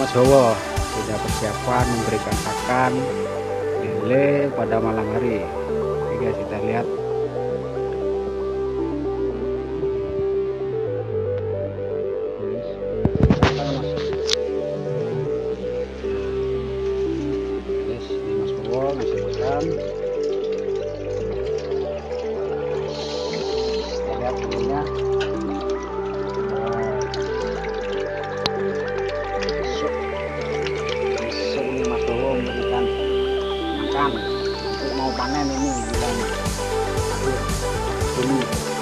Mas Bowo sudah persiapan memberikan pakan lele pada malam hari. Oke guys, kita lihat. Guys, ini Mas Bowo masih makan. Kita lihat ininya. Besok ini Mas Bowo memberikan makan untuk mau panen ini bulan Juni.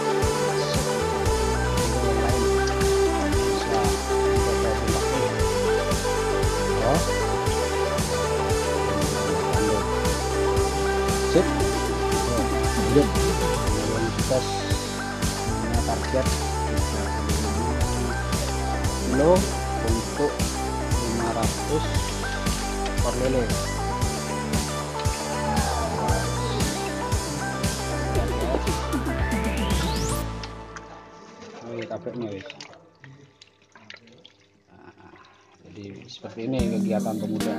Sip, lanjut. Kapasitas target 3,5 kilo untuk 500 ekor lele. Ini tapeknya guys. Nah, jadi seperti ini kegiatan pemuda.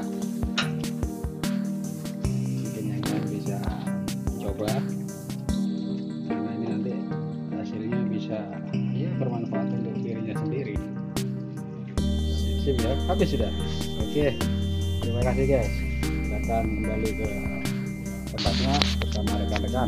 Bisa coba karena ini nanti hasilnya bisa ya bermanfaat untuk dirinya sendiri. Sip ya, habis sudah. Oke, terima kasih guys. Kita akan kembali ke tempatnya bersama rekan-rekan.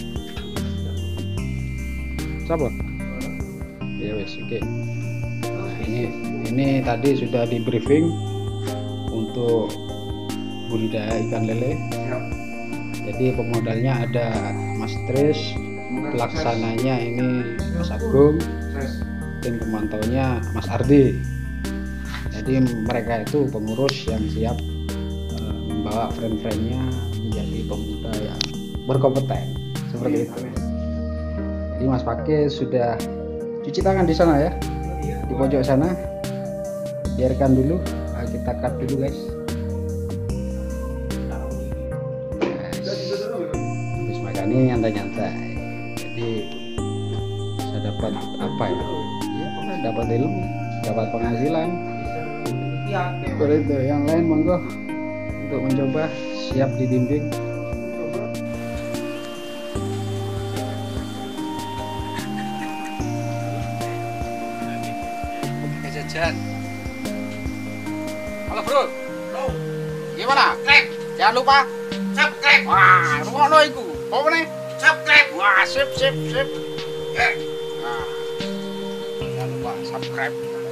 Sabar ya wes. Oke, ini tadi sudah di briefing untuk budidaya ikan lele. Jadi pemodalnya ada Mas Tris, pelaksananya ini Mas Agung, tim pemantaunya Mas Ardi. Jadi mereka itu pengurus yang siap membawa friend-friendnya menjadi pemuda yang berkompeten seperti itu. Jadi Mas Pake sudah cuci tangan di sana ya, di pojok sana. Biarkan dulu, kita cut dulu guys. Ini nyantai-nyantai, jadi bisa dapat apa ya? Ya dapat ilmu, dapat penghasilan. Seperti itu. Yang lain monggo untuk mencoba, siap dibimbing. Oke jajan. Halo bro, gimana? Jangan lupa subscribe. Wah, rungokno iku. Apa nih? Subscribe. Wah, sip. Nah, jangan lupa subscribe.